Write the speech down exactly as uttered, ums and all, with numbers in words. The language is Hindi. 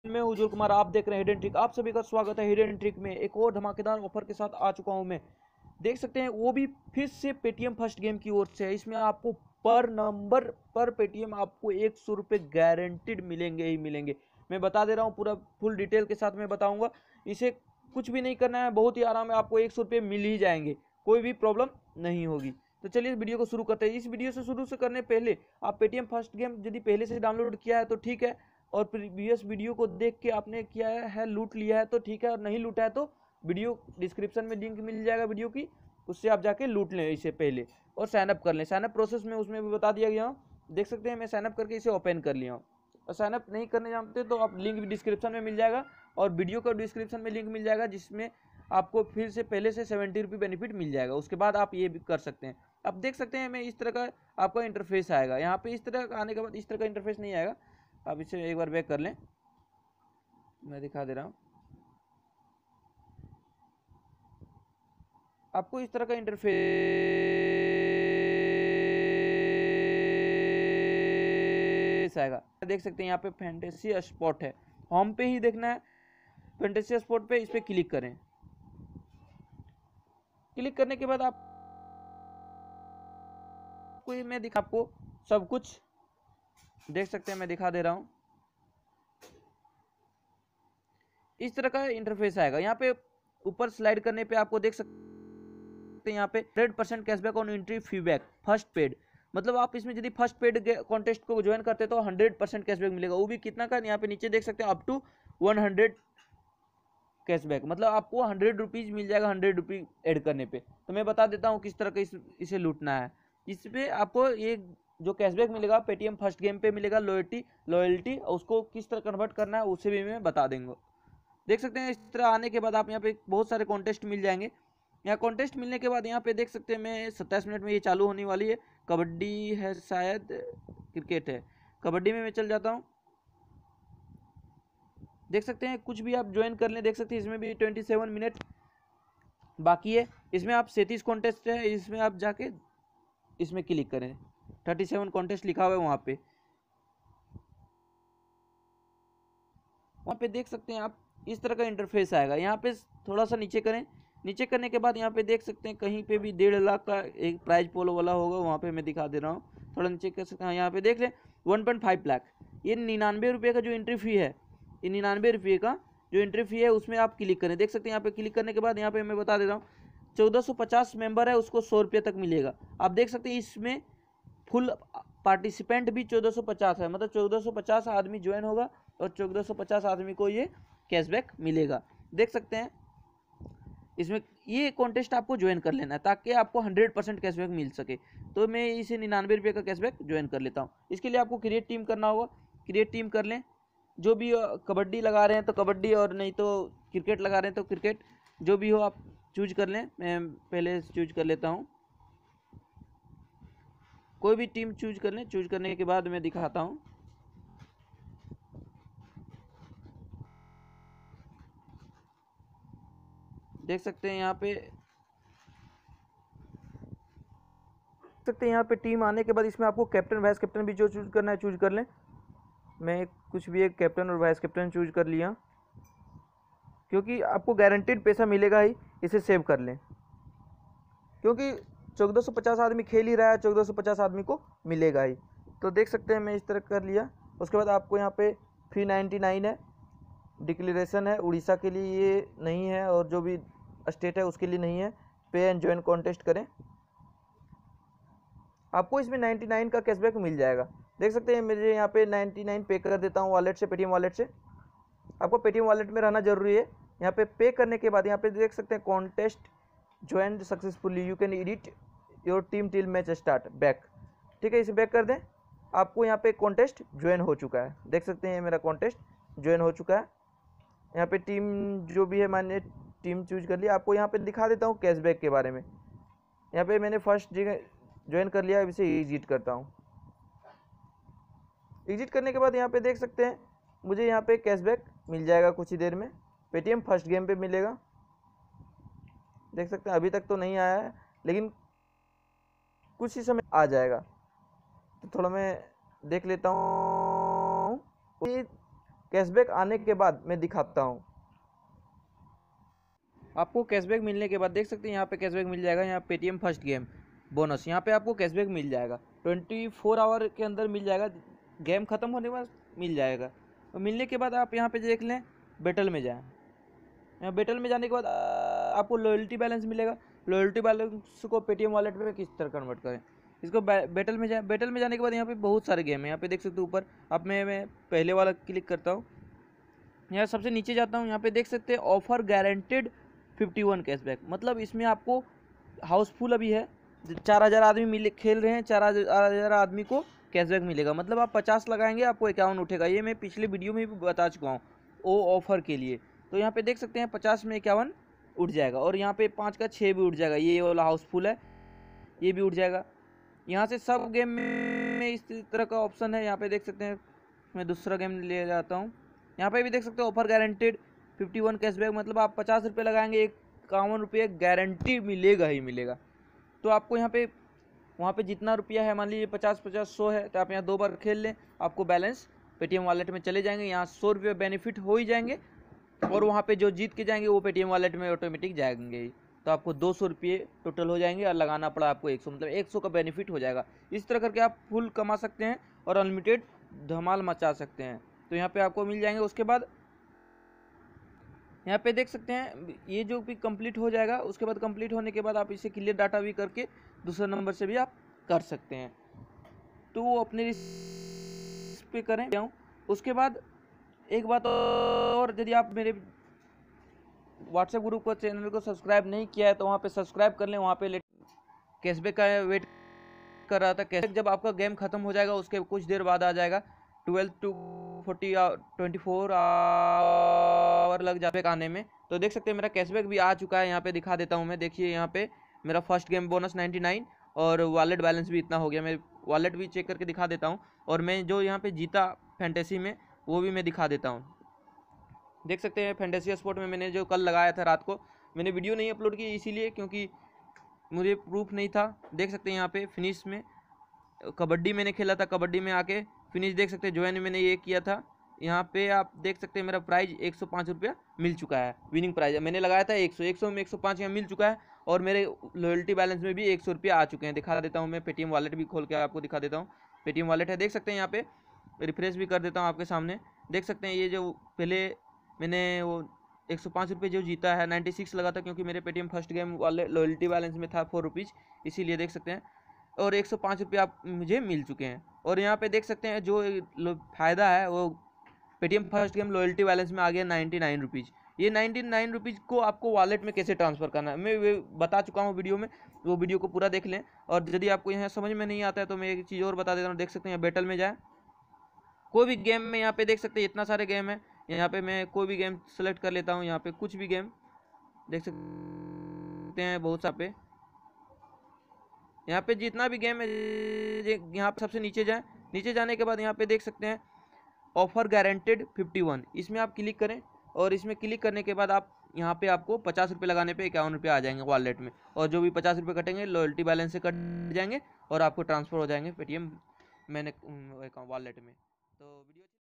मैं उज्जवल कुमार, आप देख रहे हैं हिडन ट्रिक। आप सभी का स्वागत है हिडन ट्रिक में। एक और धमाकेदार ऑफर के साथ आ चुका हूं मैं। देख सकते हैं वो भी फिर से पेटीएम फर्स्ट गेम की ओर से है। इसमें आपको पर नंबर पर पेटीएम आपको एक सौ रुपये गारंटीड मिलेंगे ही मिलेंगे। मैं बता दे रहा हूँ, पूरा फुल डिटेल के साथ मैं बताऊंगा। इसे कुछ भी नहीं करना है, बहुत ही आराम है, आपको एक सौ रुपये मिल ही जाएंगे, कोई भी प्रॉब्लम नहीं होगी। तो चलिए इस वीडियो को शुरू करते हैं। इस वीडियो से शुरू से करने पहले आप पेटीएम फर्स्ट गेम यदि पहले से डाउनलोड किया है तो ठीक है, और प्रीवियस वीडियो को देख के आपने किया है लूट लिया है तो ठीक है, और नहीं लूटा है तो वीडियो डिस्क्रिप्शन में लिंक मिल जाएगा वीडियो की, उससे आप जाके लूट लें इसे पहले और साइनअप कर लें। साइनअप प्रोसेस में उसमें भी बता दिया गया हूँ। देख सकते हैं मैं साइनअप करके इसे ओपन कर लिया हूँ। और साइनअप नहीं करने जानते तो आप लिंक भी डिस्क्रिप्शन में मिल जाएगा, और वीडियो का डिस्क्रिप्शन में लिंक मिल जाएगा, जिसमें आपको फिर से पहले से सेवेंटी रुपये बेनिफिट मिल जाएगा। उसके बाद आप ये भी कर सकते हैं। अब देख सकते हैं मैं इस तरह का आपका इंटरफेस आएगा। यहाँ पे इस तरह आने के बाद इस तरह का इंटरफेस नहीं आएगा। आप इसे एक बार बैक कर लें, मैं दिखा दे रहा हूँ आपको। इस तरह का इंटरफेस आएगा। देख सकते हैं यहाँ पे फैंटेसी स्पॉट है, होम पे ही देखना है। फैंटेसी स्पॉट पे इस पे क्लिक करें। क्लिक करने के बाद आप कोई मैं दिखा आपको सब कुछ देख सकते हैं, मैं दिखा दे रहा हूँ। इस तरह का इंटरफेस आएगा। यहाँ पे ऊपर स्लाइड करने पे आपको देख सकते हैं यहाँ पे hundred percent cashback on entry fee back first paid. मतलब आप इसमें यदि फर्स्ट पेड कॉन्टेस्ट को ज्वाइन करते हैं तो हंड्रेड परसेंट कैशबैक मिलेगा। वो भी कितना का, यहाँ पे नीचे देख सकते हैं up to one hundred cashback, मतलब आपको हंड्रेड रुपीज़ मिल जाएगा हंड्रेड रुपीज़ ऐड करने पे। तो मैं बता देता हूँ किस तरह का इस, इसे लूटना है। इस पे आपको ये जो कैशबैक मिलेगा पेटीएम फर्स्ट गेम पे मिलेगा, लॉयल्टी लॉयल्टी उसको किस तरह कन्वर्ट करना है उसे भी मैं बता देंगे। देख सकते हैं इस तरह आने के बाद आप यहाँ पे बहुत सारे कॉन्टेस्ट मिल जाएंगे। यहाँ कॉन्टेस्ट मिलने के बाद यहाँ पे देख सकते हैं मैं सत्ताईस मिनट में ये चालू होने वाली है। कबड्डी है, शायद क्रिकेट है। कबड्डी में मैं चल जाता हूँ। देख सकते हैं कुछ भी आप ज्वाइन कर लें। देख सकते हैं इसमें भी ट्वेंटी सेवन मिनट बाकी है। इसमें आप सैंतीस कॉन्टेस्ट है, इसमें आप जाके इसमें क्लिक करें। थर्टी सेवन कॉन्टेस्ट लिखा हुआ है वहाँ पे। वहाँ पे देख सकते हैं आप इस तरह का इंटरफेस आएगा। यहाँ पे थोड़ा सा नीचे करें। नीचे करने के बाद यहाँ पे देख सकते हैं कहीं पे भी डेढ़ लाख का एक प्राइज पोलो वाला होगा, वहाँ पे मैं दिखा दे रहा हूँ। थोड़ा नीचे कर सकते हैं, यहाँ पे देख लें वन पॉइंट फाइव लाख। ये निन्यानवे रुपये का जो एंट्री फी है, ये निन्यानवे रुपये का जो एंट्री फी है उसमें आप क्लिक करें। देख सकते हैं यहाँ पे क्लिक करने के बाद यहाँ पे मैं बता दे रहा हूँ चौदह सौ पचास मेंबर है उसको सौ रुपये तक मिलेगा। आप देख सकते हैं इसमें फुल पार्टिसिपेंट भी चौदह सौ पचास है, मतलब चौदह सौ पचास आदमी ज्वाइन होगा और चौदह सौ पचास आदमी को ये कैशबैक मिलेगा। देख सकते हैं इसमें ये कॉन्टेस्ट आपको ज्वाइन कर लेना है ताकि आपको हंड्रेड परसेंट कैशबैक मिल सके। तो मैं इसे निन्यानवे रुपये का कैशबैक ज्वाइन कर लेता हूँ। इसके लिए आपको क्रिएट टीम करना होगा। क्रिएट टीम कर लें। जो भी कबड्डी लगा रहे हैं तो कबड्डी, और नहीं तो क्रिकेट लगा रहे हैं तो क्रिकेट, जो भी हो आप चूज कर लें। मैं पहले चूज कर लेता हूँ, कोई भी टीम चूज कर लें। चूज करने के बाद मैं दिखाता हूँ। देख सकते हैं यहाँ पे सकते हैं यहाँ पे टीम आने के बाद इसमें आपको कैप्टन वाइस कैप्टन भी जो चूज करना है चूज कर लें। मैं कुछ भी एक कैप्टन और वाइस कैप्टन चूज कर लिया, क्योंकि आपको गारंटीड पैसा मिलेगा ही। इसे सेव कर लें, क्योंकि चौदह सौ पचास आदमी खेल ही रहा है, चौदह सौ पचास आदमी को मिलेगा ही। तो देख सकते हैं मैं इस तरह कर लिया। उसके बाद आपको यहाँ पे फी नाइन्टी नाइन है, डिक्लेरेशन है, उड़ीसा के लिए ये नहीं है और जो भी स्टेट है उसके लिए नहीं है। पे एंड ज्वाइन कॉन्टेस्ट करें, आपको इसमें नाइन्टी नाइन का कैशबैक मिल जाएगा। देख सकते हैं मुझे यहाँ पे नाइन्टी नाइन पे कर देता हूँ वॉलेट से, पेटीएम वॉलेट से। आपको पेटीएम वॉलेट में रहना जरूरी है। यहाँ पे पे करने के बाद यहाँ पे देख सकते हैं contest join successfully, you can edit your team till match start back. ठीक है, इसे बैक कर दें। आपको यहाँ पे कॉन्टेस्ट ज्वाइन हो चुका है। देख सकते हैं मेरा कॉन्टेस्ट ज्वाइन हो चुका है। यहाँ पे टीम जो भी है मैंने टीम चूज कर लिया। आपको यहाँ पे दिखा देता हूँ कैशबैक के बारे में। यहाँ पे मैंने फर्स्ट जगह ज्वाइन कर लिया, इसे एग्जिट करता हूँ। एग्जिट करने के बाद यहाँ पे देख सकते हैं मुझे यहाँ पे कैशबैक मिल जाएगा कुछ ही देर में। पेटीएम फर्स्ट गेम पे मिलेगा। देख सकते हैं अभी तक तो नहीं आया है, लेकिन कुछ ही समय आ जाएगा। तो थोड़ा मैं देख लेता हूँ। ये कैशबैक आने के बाद मैं दिखाता हूँ। आपको कैशबैक मिलने के बाद देख सकते हैं यहाँ पे कैशबैक मिल जाएगा। यहाँ पेटीएम फर्स्ट गेम बोनस, यहाँ पे आपको कैशबैक मिल जाएगा। ट्वेंटी फोर आवर के अंदर मिल जाएगा, गेम ख़त्म होने के बाद मिल जाएगा। तो मिलने के बाद आप यहाँ पे देख लें, बैटल में जाएँ। यहाँ बैटल में जाने के बाद आपको लॉयल्टी बैलेंस मिलेगा। लॉयल्टी बैलेंस को पेटीएम वॉलेट में किस तरह कन्वर्ट करें, इसको बैटल में जाए। बैटल में जाने के बाद यहाँ पे बहुत सारे गेम है, यहाँ पे देख सकते हो ऊपर। अब मैं मैं पहले वाला क्लिक करता हूँ, यहाँ सबसे नीचे जाता हूँ। यहाँ पे देख सकते हैं offer guaranteed fifty one cashback, मतलब इसमें आपको हाउसफुल अभी है, चार हज़ार आदमी मिले खेल रहे हैं, चार हज़ार आदमी को कैशबैक मिलेगा। मतलब आप पचास लगाएंगे आपको इक्यावन उठेगा। ये मैं पिछले वीडियो में भी बता चुका हूँ वो ऑफर के लिए। तो यहाँ पे देख सकते हैं पचास में इक्यावन उठ जाएगा, और यहाँ पे पाँच का छः भी उठ जाएगा। ये वाला हाउसफुल है, ये भी उठ जाएगा। यहाँ से सब गेम में इस तरह का ऑप्शन है। यहाँ पे देख सकते हैं, मैं दूसरा गेम ले जाता हूँ। यहाँ पे भी देख सकते हो offer guaranteed fifty one cashback, मतलब आप पचास रुपये लगाएंगे इक्यावन रुपये गारंटी मिलेगा ही मिलेगा। तो आपको यहाँ पे वहाँ पे जितना रुपया है, मान लीजिए पचास पचास सौ है, तो आप यहाँ दो बार खेल लें, आपको बैलेंस पेटीएम वॉलेट में चले जाएंगे। यहाँ सौ रुपये बेनिफिट हो ही जाएंगे, और वहाँ पे जो जीत के जाएंगे वो पेटीएम वॉलेट में ऑटोमेटिक जाएंगे। तो आपको दो सौ रुपये टोटल हो जाएंगे, और लगाना पड़ा आपको एक सौ, मतलब एक सौ का बेनिफिट हो जाएगा। इस तरह करके आप फुल कमा सकते हैं और अनलिमिटेड धमाल मचा सकते हैं। तो यहाँ पे आपको मिल जाएंगे। उसके बाद यहाँ पे देख सकते हैं ये जो भी कंप्लीट हो जाएगा, उसके बाद कंप्लीट होने के बाद आप इसे क्लियर डाटा भी करके दूसरे नंबर से भी आप कर सकते हैं। तो वो अपने रिस्क पे करें। उसके बाद एक बात और, यदि आप मेरे व्हाट्सएप ग्रुप को चैनल को सब्सक्राइब नहीं किया है तो वहाँ पे सब्सक्राइब कर लें। वहाँ पे कैशबैक का वेट कर रहा था। कैशबैक जब आपका गेम खत्म हो जाएगा उसके कुछ देर बाद आ जाएगा, twelve to forty twenty four hour लग जाएगा आने में। तो देख सकते हैं मेरा कैशबैक भी आ चुका है। यहाँ पे दिखा देता हूँ मैं, देखिए यहाँ पे मेरा first game bonus ninety nine और वॉलेट बैलेंस भी इतना हो गया। मैं वॉलेट भी चेक करके दिखा देता हूँ, और मैं जो यहाँ पे जीता फैंटेसी में वो भी मैं दिखा देता हूँ। देख सकते हैं फैंटेसी स्पोर्ट में मैंने जो कल लगाया था रात को, मैंने वीडियो नहीं अपलोड की इसीलिए क्योंकि मुझे प्रूफ नहीं था। देख सकते हैं यहाँ पे फिनिश में कबड्डी मैंने खेला था, कबड्डी में आके फिनिश देख सकते हैं। ज्वाइन मैंने ये किया था। यहाँ पे आप देख सकते हैं मेरा प्राइज एक सौ पाँच रुपया मिल चुका है। विनिंग प्राइज मैंने लगाया था एक सौ, एक सौ में एक सौ पाँच यहाँ मिल चुका है, और मेरे लॉयल्टी बैलेंस में भी एक सौ रुपया आ चुके हैं। दिखा देता हूँ मैं, पेटीएम वॉलेट भी खोल के आपको दिखा देता हूँ। पेटीएम वॉलेट है, देख सकते हैं यहाँ पे रिफ्रेश भी कर देता हूँ आपके सामने। देख सकते हैं ये जो पहले मैंने वो एक सौ पाँच रुपये जो जीता है, नाइन्टी सिक्स लगा था क्योंकि मेरे पेटीएम फर्स्ट गेम वाले लॉयल्टी बैलेंस में था फोर रुपीज़, इसीलिए देख सकते हैं। और एक सौ पाँच रुपये आप मुझे मिल चुके हैं। और यहाँ पे देख सकते हैं जो फ़ायदा है वो Paytm first game loyalty balance में आ गया नाइन्टी नाइन रुपीज़। ये नाइन्टी नाइन रुपीज़ को आपको वॉलेट में कैसे ट्रांसफ़र करना है मैं वो बता चुका हूँ वीडियो में, वो वीडियो को पूरा देख लें। और यदि आपको यहाँ समझ में नहीं आता है तो मैं एक चीज़ और बता देता हूँ। देख सकते हैं बैटल में जाए, कोई भी गेम में यहाँ पे देख सकते हैं इतना सारे गेम है। यहाँ पे मैं कोई भी गेम सेलेक्ट कर लेता हूँ। यहाँ पे कुछ भी गेम देख सकते हैं, बहुत सा पे यहाँ पे जितना भी गेम है, यहाँ पे सबसे नीचे जाएं। नीचे जाने के बाद यहाँ पे देख सकते हैं ऑफर गारंटेड फिफ्टी वन, इसमें आप क्लिक करें। और इसमें क्लिक करने के बाद आप यहाँ पे आपको पचास रुपये लगाने पे इक्यावन रुपये आ जाएंगे वॉलेट में, और जो भी पचास रुपये कटेंगे लॉयल्टी बैलेंस से कट जाएंगे और आपको ट्रांसफ़र हो जाएंगे पेटीएम मैंने वॉलेट में। तो वीडियो